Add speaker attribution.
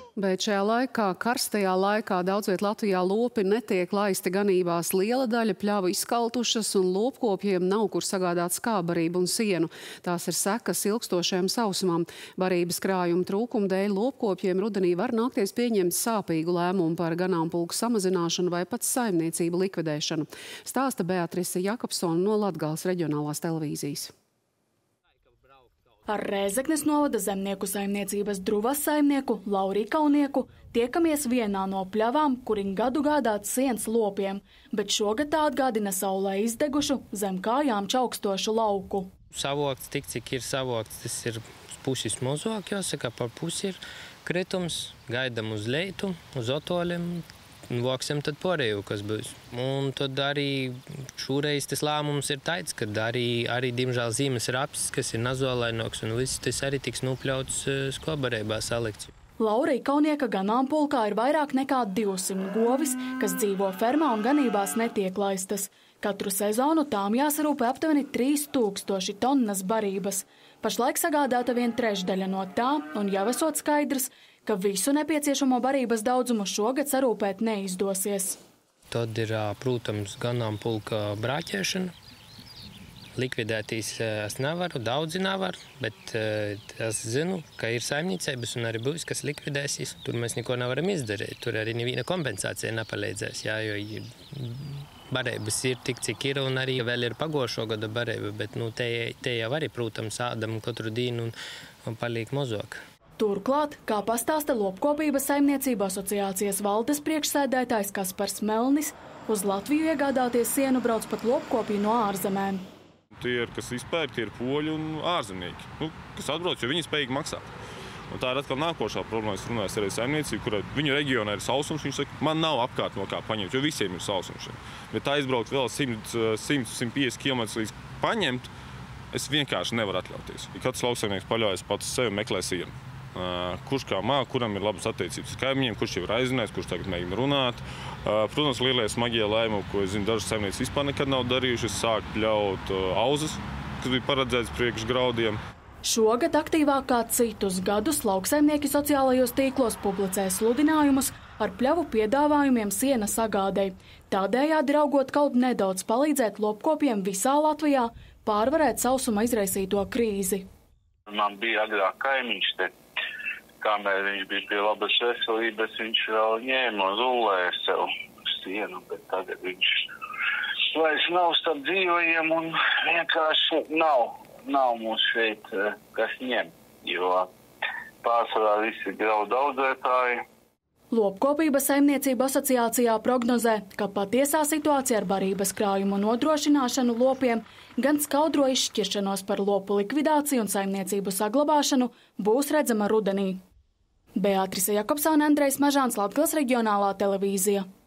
Speaker 1: Bet šajā laikā, karstajā laikā, daudzviet Latvijā lopi netiek laisti ganībās. Liela daļa pļavu izkaltušas un lopkopjiem nav kur sagādāt skābarību un sienu. Tās ir sekas ilgstošajam sausumam. Barības krājuma trūkuma dēļ lopkopjiem rudenī var nākties pieņemt sāpīgu lēmumu par ganāmpulku samazināšanu vai pat saimniecību likvidēšanu. Stāsta Beatrice Jakobsone no Latgales reģionālās televīzijas.
Speaker 2: Ar Rēzeknes novada zemnieku saimniecības Druvas saimnieku Lauru Ikaunieku tiekamies vienā no pļavām, kur gadu gādāts siens lopiem, bet šogad tā atgādina saulē izdegušu, zem kājām čaukstošu lauku.
Speaker 3: Savokts tik, cik ir savokts, tas ir pusis mazāk, jāsaka, par pusi ir kritums, gaidam uz leitu, uz otoļiem. Voksim tad porēju, kas būs. Un tad arī šoreiz tas lēmums ir tāds, ka arī diemžēl zīmes rapsis, kas ir nazolainoks, un viss tas arī tiks nopļauts skobarībā salikts.
Speaker 2: Laura Ikaunieka ganāmpulkā ir vairāk nekā 200 govis, kas dzīvo fermā un ganībās netiek laistas. Katru sezonu tām jāsarūpē aptuveni 3000 tonnas barības. Pašlaik sagādāta 1/3 no tā, un jau esot skaidrs, ka visu nepieciešamo barības daudzumu šogad sarūpēt neizdosies.
Speaker 3: Tad ir, protams, ganāmpulka brāķēšana. Likvidētīs es nevaru, daudzi nevar, bet es zinu, ka ir saimniecības un arī būs, kas likvidēsīs. Tur mēs neko nevaram izdarīt. Tur arī neviena kompensācija nepalīdzēs, jo barības ir tik, cik ir, un arī vēl ir pagošo gada barība, bet te jau arī, protams, ādam katru dienu un paliek mazāk.
Speaker 2: Turklāt, kā pastāsta Lopkopības saimniecību asociācijas valdes priekšsēdētājs Kaspars Melnis, uz Latviju iegādāties sienu brauc pat lopkopji no ārzemēm.
Speaker 4: Tie ir, kas izpērk, tie ir poļi un ārzemnieki, kas atbrauc, jo viņi spējīgi maksāt. Un tā ir atkal nākošā problēma. Es runāju ar saimniecību, kur viņu reģionā ir sausums. Viņš saka, man nav apkārt no kā paņemt, jo visiem ir sausums. Bet tā izbraukt vēl 100-150 km līdz paņemt, es vienkārši nevaru atļauties. Katrs lauksaimnieks paļaujas pats sevi meklē sienu. Kurš kā māk, kuram ir labas attiecības ar kaimiņiem, kurš jau ir aizrunājis, kurš tagad mēģina runāt. Protams, lielie smagie lēmumi, ko es zinu, dažas saimniecības vispār nekad nav darījušas, sāk pļaut auzas, kas bija paredzēts priekš graudiem.
Speaker 2: Šogad aktīvāk kā citus gadus lauksaimnieki sociālajos tīklos publicē sludinājumus ar pļavu piedāvājumiem siena sagādei. Tādējādi raugot kaut nedaudz palīdzēt lopkopiem visā Latvijā pārvarēt sausuma izraisīto krīzi.
Speaker 5: Man bija agrāk kaimiņš te. Kamēr viņš bija pie labas veselības, viņš vēl ņēma un rullēja sev sienu, bet tagad viņš vairs nav starp dzīvajiem un vienkārši nav mums šeit kas ņem, jo pārsvarā visi graudu audzētāji.
Speaker 2: Lopkopības saimniecību asociācijā prognozē, ka patiesā situācija ar barības krājumu nodrošināšanu lopiem, gan skaudro izšķiršanos par lopu likvidāciju un saimniecību saglabāšanu būs redzama rudenī. Beatrice Jakobsone, Andrejs Mežāns, Latgales reģionālā televīzija.